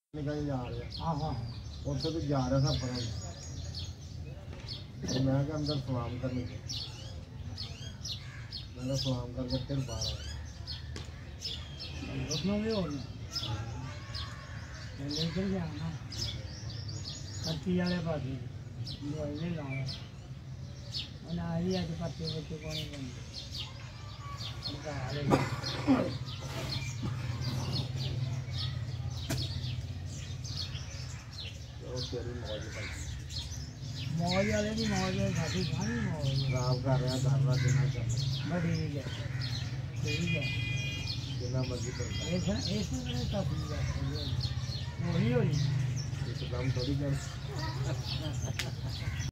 निकल जा रहे हैं। हाँ हाँ उससे भी जा रहा था पर तो मैं क्या अंदर सलाम करने के मैंने सलाम करके फिर बाहर आया उसमें भी हो गया लेकर गया ना पत्ती वाले पास ले लाऊंगा मैंने आज ही आज पत्ते बच्चे को नहीं बंद उनका हाल है मौज वाले की मौज है खाती खानी मौज खराब कर रहे हैं धरना देना कर रहे बस ठीक है जितना मर्जी करता है ऐसे मैंने काफी वही हो रही एकदम थोड़ी कर